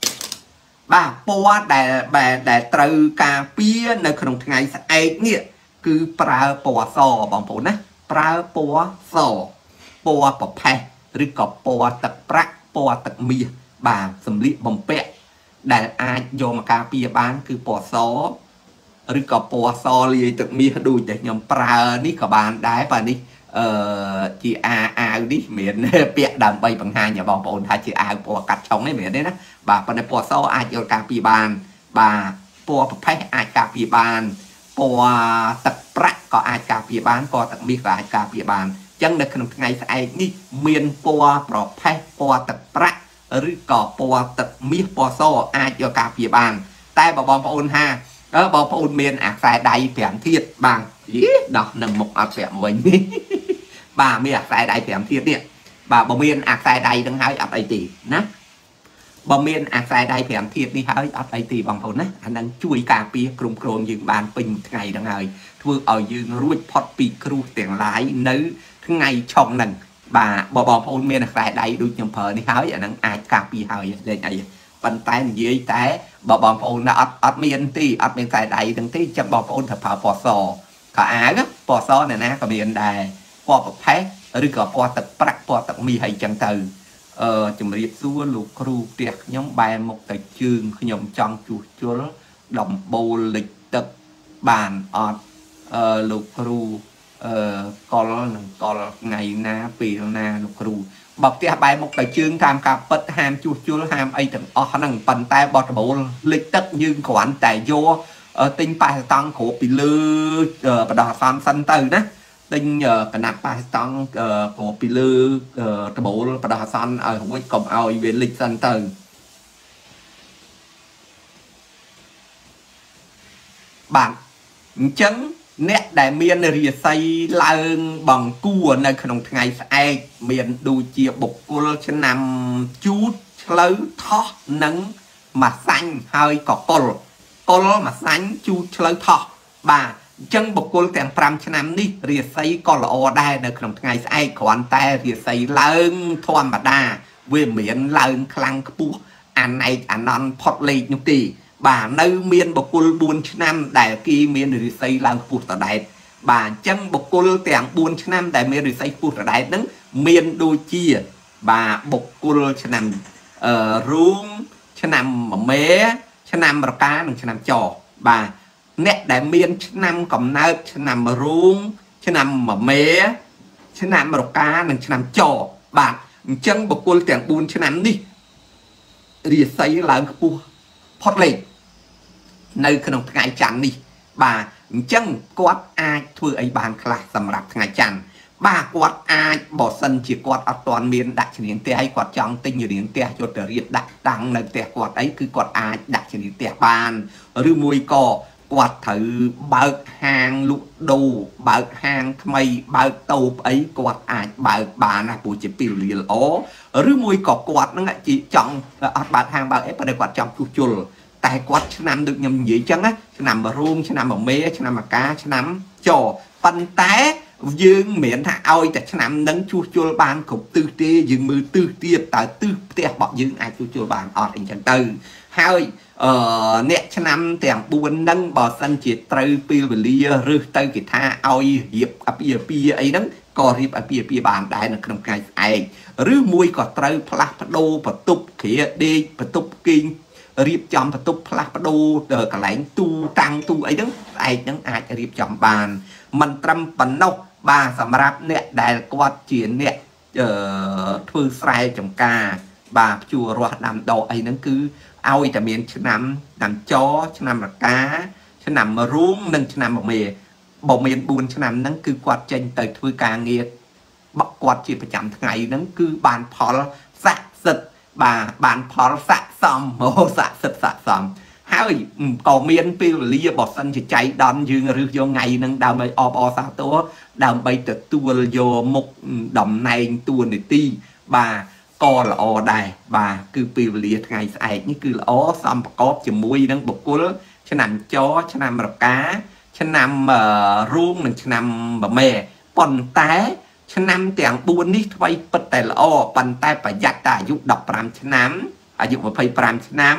បាទពណ៌ដែលដែលត្រូវការពារនៅក្នុងថ្ងៃស្អែកនេះ cứប្រើពណ៌សបងប្អូនណាប្រើពណ៌សពណ៌ប្រផេះឬក៏ពណ៌ទឹកប្រាក់ពណ៌ទឹកមាសបាទសម្លៀកបំពាក់ដែលអាចយកមកការពារបានគឺពណ៌សឬក៏ពណ៌សលាយទឹកមាសដូចតែខ្ញុំប្រើនេះក៏បានដែរបាទនេះអឺជាអាអាវនេះមានពាក់ដើម្បីបង្ហាញឲ្យបងប្អូនថាជាអាវពណ៌កាត់ឆុងនេះមានទេណាបាទប៉ុន្តែពណ៌សអាចយកការពារបានបាទពណ៌ប្រផេះអាចការពារបានពណ៌ទឹកប្រាក់ក៏អាចការពារបានពណ៌ទឹកមាសក៏អាចការពារបានអញ្ចឹងនៅក្នុងថ្ងៃស្អែកនេះមានពណ៌ប្រផេះពណ៌ទឹកប្រាក់ឬក៏ពណ៌ទឹកមាសពណ៌សអាចយកការពារបានតែបើបងប្អូនថាអឺបងប្អូនមានអាខ្សែដៃប្រាំធាតុបាទយីដោះនឹងមុខអត់ប្រាក់វិញបាទមានអាខ្សែដៃប្រាំធាតុនេះបាទបើមានអាខ្សែដៃនឹងហើយអត់អីទេណាបើមានអាខ្សែដៃប្រាំធាតុនេះហើយអត់អីទេបងប្អូនណាអានឹងជួយការពារក្រុមក្រមយើងបានពេញថ្ងៃហ្នឹងហើយធ្វើឲ្យយើងរួចផុតពីគ្រោះទាំងឡាយនៅថ្ងៃឆុងហ្នឹងបាទបើបងប្អូនមានអាខ្សែដៃដូចខ្ញុំប្រើនេះហើយអានឹងអាចការពារហើយលេងអីប៉ុន្តែនិយាយតែបើបងប្អូនអត់អត់មានទេអត់មានខ្សែដៃទាំងទេចាំបងប្អូនត្រូវប្រើពណ៌សក៏អាចពណ៌សអ្នកណាក៏មានដែរពណ៌ប្រផេះឬក៏ពណ៌ទឹកប្រាក់ពណ៌ទឹកមាសអីចឹងទៅអឺជំរាបសួរលោកគ្រូផ្ទះខ្ញុំបែរមុខទៅជើងខ្ញុំចង់ជួសជុលដំបូលលិចទឹកបានអត់អឺលោកគ្រូអឺកលនឹងកលថ្ងៃណាពេលណាលោកគ្រូបើផ្ទះបែរមុខទៅជើងតាមការពិតហាមជួសជុលហាមអីទាំងអស់ហ្នឹងប៉ុន្តែបត់ដំបូលលិចទឹកយើងគ្រាន់តែយកទិញប៉ែតង់គ្របពីលើបដោះអាសន្នសិនទៅណាទិញកណាត់ប៉ែតង់គ្របពីលើដំបូលបដោះអាសន្នឲ្យរួចកុំឲ្យវាលិចសិនទៅបាទអញ្ចឹងអ្នកដែលមានរាសីឡើងបង្គួរនៅក្នុងថ្ងៃស្អែកមានដូចជាបុគ្គលឆ្នាំជូតឆ្លូវថោះនិងម៉ាសាញ់ហើយក៏កុលកុលម៉ាសាញ់ជូតឆ្លូវថោះបាទអញ្ចឹងបុគ្គលទាំងប្រាំឆ្នាំនេះរាសីក៏ល្អដែរនៅក្នុងថ្ងៃស្អែកគ្រាន់តែរាសីឡើងធម្មតាវាមិនមានឡើងខ្លាំងខ្ពស់អាណែកអាណន់ផុតលេខនោះទេបាទនៅមានបុគ្គលបួនឆ្នាំដែលគេមានរាសីឡើងខ្ពស់តដែតបាទអញ្ចឹងបុគ្គលទាំងបួនឆ្នាំដែលមានរាសីខ្ពស់តដែតហ្នឹងមានដូចជាបាទបុគ្គលឆ្នាំអឺរូងឆ្នាំមមេឆ្នាំរកានិងឆ្នាំចបាទអ្នកដែលមានឆ្នាំកំណើតឆ្នាំរូងឆ្នាំមមេឆ្នាំរកានិងឆ្នាំចបាទអញ្ចឹងបុគ្គលទាំងបួនឆ្នាំនេះរាសីឡើងខ្ពស់ផុតលេខនៅក្នុងថ្ងៃច័ន្ទនេះបាទអញ្ចឹងគាត់អាចធ្វើអីបានខ្លះសម្រាប់ថ្ងៃច័ន្ទបាទគាត់អាចបើសិនជាគាត់អត់ទាន់មានដាក់ជំនាញផ្ទះឲ្យគាត់ចង់ទិញជំនាញផ្ទះយកទៅរៀបដាក់តាំងនៅផ្ទះគាត់អីគឺគាត់អាចដាក់ជំនាញផ្ទះបានឬមួយក៏គាត់ត្រូវបើកហាងលក់ដូរបើកហាងថ្មីបើកតូបអីគាត់អាចបើកបានណាព្រោះជាពេលវេលាល្អឬមួយក៏គាត់ហ្នឹងជាចង់អត់បើកហាងបើកអីប៉ុន្តែគាត់ចង់ជួសជុលតែគាត់ឆ្នាំដូចខ្ញុំនិយាយអញ្ចឹងណាឆ្នាំរូងឆ្នាំមេឆ្នាំអាកាឆ្នាំចប៉ុន្តែយើងមិនមែនថាឲ្យតែឆ្នាំនឹងជួសជុលបានគ្រប់ទិសទេយើងមើលទិសទៀតតើទិសផ្ទះរបស់យើងអាចជួសជុលបានអត់អីចឹងទៅហើយអឺអ្នកឆ្នាំទាំងបួនហ្នឹងបើសិនជាត្រូវពេលវេលាឬទៅគេថាឲ្យរៀបអាពាហ៍ពិពាហ៍អីហ្នឹងក៏រៀបអាពាហ៍ពិពាហ៍បានដែរនៅក្នុងថ្ងៃស្អែកឬមួយក៏ត្រូវផ្លាស់ប្ដូរបន្ទប់គ្រាដេកបន្ទប់គេងរៀបចំបន្ទប់ផ្លាស់ប្ដូរកន្លែងទូតាំងទូអីហ្នឹងស្អែកហ្នឹងអាចរៀបចំបានមិនត្រឹមប៉ុណ្ណោះបាទសម្រាប់អ្នកដែលគាត់ជាអ្នកអឺធ្វើស្រែចម្ការបាទភ្ជួររាស់ដាំដកអីហ្នឹងគឺឲ្យតែមានឆ្នាំឆ្នាំចឆ្នាំរកាឆ្នាំរូងនិងឆ្នាំមេបើមានបួនឆ្នាំហ្នឹងគឺគាត់ចេញទៅធ្វើការងារបកគាត់ជាប្រចាំថ្ងៃហ្នឹងគឺបានផលស័ក្តិសិទ្ធិបាទបានផលស័ក្តិសមអូស័ក្តិសិទ្ធិស័ក្តិសមហើយក៏មានពេលវេលាបើសិនជាចៃដន្យយើងរើសយកថ្ងៃហ្នឹងដើម្បីអបអរសាទរដើម្បីទទួលយកមុខតំណែងតួនាទីបាទក៏ល្អដែរបាទគឺពេលវេលាថ្ងៃស្អែកនេះគឺល្អសំប្រកបជាមួយនឹងបុគ្គលឆ្នាំចឆ្នាំរកាឆ្នាំរូងនិងឆ្នាំមេប៉ុន្តែឆ្នាំទាំងបួននេះថ្មីពិតតែល្អប៉ុន្តែប្រយ័ត្នតែអាយុដប់ប្រាំឆ្នាំអាយុម្ភៃប្រាំឆ្នាំ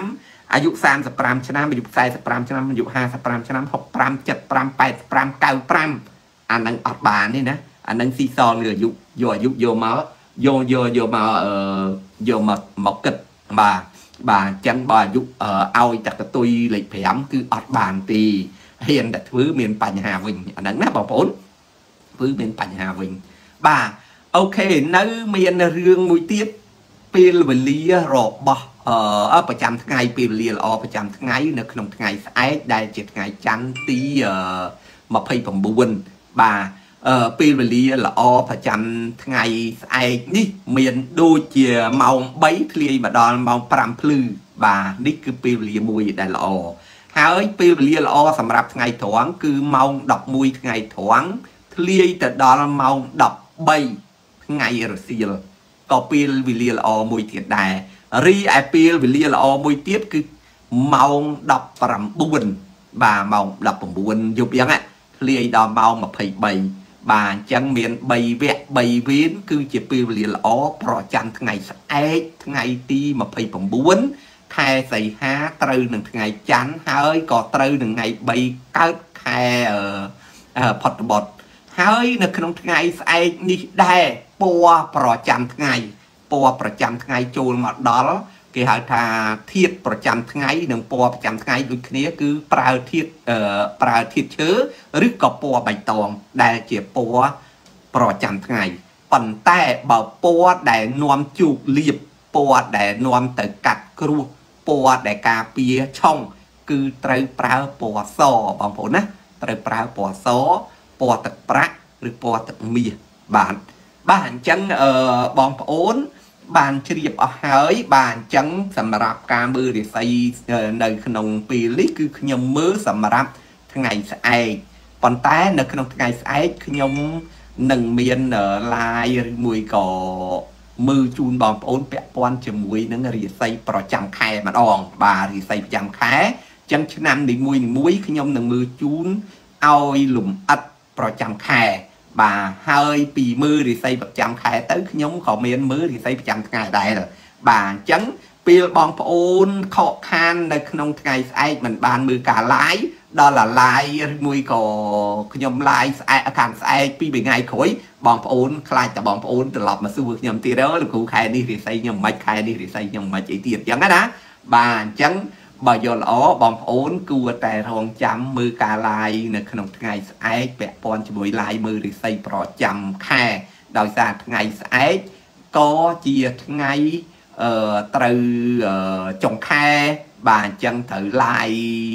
อายุสามสิบปรามชนะอายุสี่สิบปรามชนะอายุห้าสิบปรามชนะหกปรามเจ็ดปรามแปดปรามเก้าปรามอันนั้นอัดบานนี่นะอันนั้นซีซอเหลืออายุโยอายุโยมาโยโยโยมาเอ่อโยมาหมอกกิดบ่าบ่าจังบ่อายุเอ่อเอาจากกระตุยเหล็กแผมคืออัดบานตีเฮียนแต่ฟื้นเมียนปัญหาวิ่งอันนั้นนะบอกผลฟื้นเมียนปัญหาวิ่งบ่าโอเคนั่นเมียนเรื่องมวยเตี้ยปีลเวลีรอบบ่เอ่อประจำไงปีลเลียอประจำไงในขนมไงไอ้ได้เจ็ดไงจันตีเอ่อมาพายผมบุญบ่าเอ่อปีลเวลีละอประจำไงไอ้นี่เมียนดูเจียเมาใบเคลียมาดอนเมาปรำพลือบ่านี่คือปีลเลียมวยได้ละอหาเอ้ยปีลเลียละอสำหรับไงถวงคือเมาดอกมวยไงถวงเคลียแต่ดอนเมาดอกใบไงรัสเซียก็ปีลวิเลียละอมวยเทียดได้รีไอปีลวิเลียละอมวยเทียดคือเมาดอกปรำบุญบ่าเมาดอกปรำบุญยุบยังไงเคลียดอนเมามาพายใบบ่าจังเมียนใบแวะใบเว้นคือจะปีลเลียละอเพราะจันทร์ไงสักเอ็ดไงตีมาพายปรำบุญแค่ใส่ห้าตรึหนึ่งไงจันทร์เฮ้ยก็ตรึหนึ่งไงใบเกิดแค่เอ่อเอ่อพอดบดเฮ้ยในขนมไงใส่นี่ได้ปัวประจำไงปัวประจำไงจูนมาดอลกี่หาทาเทียบประจำไงหนึ่งปัวประจำไงดูนี้คือปลาเทียบเอ่อปลาเทียบเชื้อหรือก็ปัวใบตองได้เจียปัวประจำไงปั่นแต่บ่าวปัวได้นวมจูบเรียบปัวได้นวมแต่กัดกรูปัวได้กาเปียช่องคือไตรปลาปัวซอบางผลนะไตรปลาปัวซอปัวตักปลาหรือปัวตักเมียบานบ้านจังเอ่อบองโอนบ้านเฉียบเอาหายบ้านจังสำหรับการมือที่ใส่ในขนมปีลิคือขยมมือสำหรับไงสไอปอนแต่ในขนมไงสไอขยมหนึ่งเมียนลายมวยก่อมือจูนบองโอนเปะปอนจมวยนั่งรีใส่ประจำแค่มันอ่องบารีใส่ประจำแค่จังชนะหนึ่งมวยหนึ่งมวยขยมหนึ่งมือจูนเอาหลุมอัดประจำแค่บ่าเฮยปีมือหรือใส่ประจำแค่tới nhómเขาเมียนมือหรือใส่ประจำไงได้หรอบ่าจังปีบองโอนขอคานในขนมไงไอ้มันบานมือกาไล่đó là lai mùi có nhóm laiอาการไอ้ปีเป็นไงข่อยบองโอนคลายแต่บองโอนตลอดมาสู้nhómตีđó là cụ khai đi thì xây nhóm mạch khai đi thì xây nhóm mạch chỉ tiền chẳng á đó bà chẳng bà giờ lõ bองโอนกูแต่รองจำมือกาลายในขนมไงไอ้แปะปอนจะมวยลายมือหรือใส่ปลอดจำแค่โดยสารไงไอ้ก็เจียไงเอ่อตรึเอ่อจงแค่bà chẳng thử lại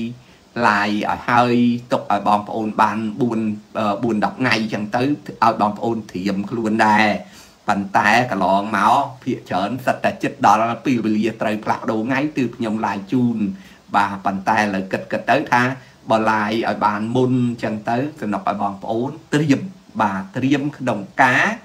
lại ở hơi tục ở bom ôn ban buồn buồn đọc ngày chẳng tới ở bom ôn thiểm luôn đây bàn tay cả lon máu phía chớn sạch là chất đó là pi bì trời lạc đồ ngay từ nhom lại chun bà bàn tay là kịch kịch tới tha bỏ lại ở bàn môn chẳng tới từ nọc ở bom ôn tiêm bà tiêm đồng cá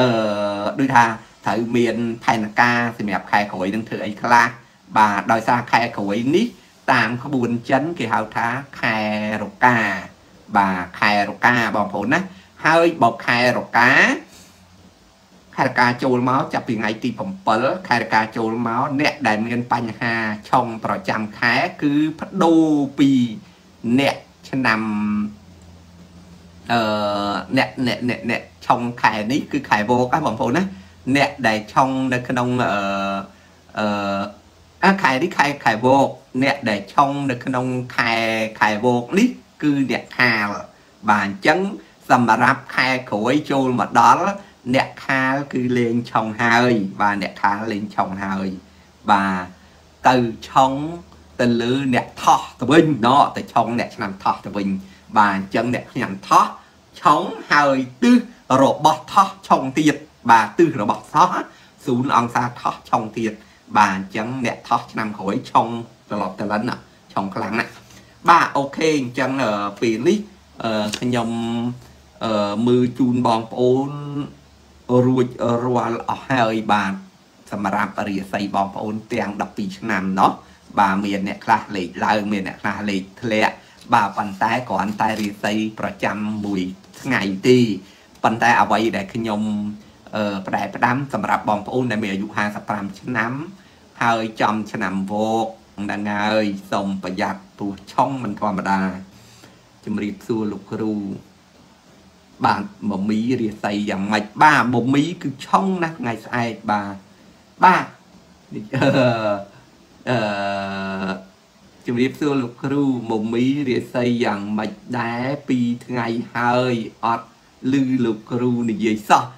ờ đôi tha thử miền thành ca thì mẹ khai khỏi đừng thử ấy kha bà đòi xa khai khỏi nítตามขบวนจันกี่หาวท้าแครกาบ่าแครกาบอกผลนะเฮ้ยบอกแครกาแครกาโจลเมาส์จะเป็นไงตีผมเปิลแครกาโจลเมาส์เนี่ยได้เงินปัญหาช่องประจำแค่คือพัดดูปีเนี่ยชนำเอ่อเนี่ยเนี่ยเนี่ยเนี่ยช่องแค่นี้คือแค่โบก็บอกผลนะเนี่ยได้ช่องในขนมเอ่อเอ่อà khai đi khai khai vô nè để trong được nông khai khai vô đi cứ nè khai bàn chân sầm rạp khai khối trôi mà đó nè khai cứ lên trong hơi và nè khai lên trong hơi và từ trong từ lư nè thọ từ bên nó từ trong nè làm thọ từ bên bàn chân nè nhằm thọ chống hơi tư rồi bọt thọ trong tiệt bà tư rồi bọt thọ xuống ông xa thọ trong tiệt bà chẳng nè thoát nằm khỏi trong lọt tờ lấn à trong cái lắng này bà ok chẳng ở phía lý cái nhóm mưa chun bong ôn ruột ruột ở hai bà sầm rạp bari xây bong ôn tiền đập bị nằm nó bà miền nè khá lệ lại miền nè khá lệ lệ bà bàn tay của anh tay đi xâyประจำ mùi ngày đi bàn tay ở vậy để cái nhómประดประดำสำหรับบองโอนในเมียอายุห้าสิบสามชั้นน้ำhơi chom cho nằm vô đang ơi xong và giặt tù trong mình thoa mà đà chùm riêng xua lục ru bạn một mí rìa xây dạng mạch ba một mí cứ trong nát ngày sai bà ba chùm riêng xua lục ru một mí rìa xây dạng mạch đá pi ngày hơi ọt lư lục ru này gì sao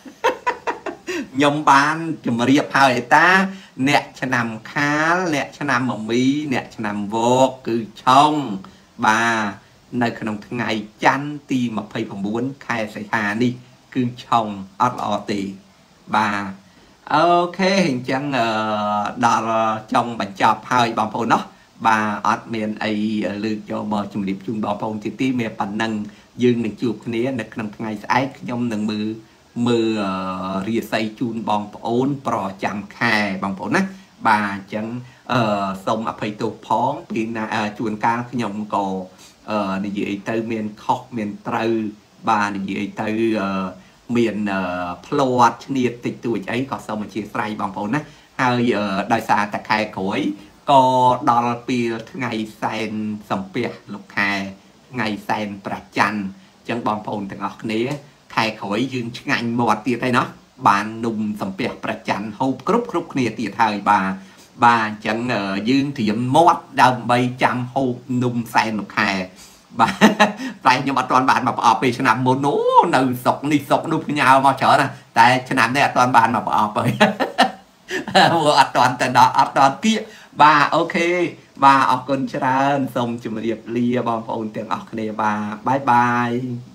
nhom ban chùm riêng hơi ta nè cho nằm khá nè cho nằm một mí nè cho nằm vô cứ trong bà nơi khả năng ngày chăn ti mà phải phòng bốn khai xảy hà đi cứ chồng ót lọ tì bà ok hình chẳng đo trong bánh chọp hơi bằng phone nó bà ót miền ấy lưu cho bò chùm điệp chung bò phone thì tí mẹ bản năng dương nâng chụp khá nơi khả năng ngày xảy trong nâng mưa mưa rìa xây chun bằng phone pro chăm khai bằng phone á bà chẳng xong mà phải tổ phóng vì chuồn ca nhộng cổ ờ này gì từ miền khóc miền trừ bà này gì từ miền plot nhiệt tịch tuổi ấy có sao mà chia sẻ bằng phone á hay giờ đại xa tại khai khối có đo pi ngày sen sầm pia lục khai ngày sen bạch chanh chẳng bằng phone từng ngọc này khai khối dương ngành một tiệt đây nó bạn nung sầm pia bạch chanh hộp group group này tiệt thời bà bà chẳng ở dương thì mót đầm bay trăm hộp nung sen lục khai bà tại nhưng mà toàn bạn mà ở bên nằm một nố nâu sọc đi sọc núp nhau mà chở nè tại cho nằm đây toàn bạn mà ở bên vừa toàn từ đó toàn kia bà ok bà ở con chơi xong chụp điệp lia bằng phone tiếng ở đây bà bye bye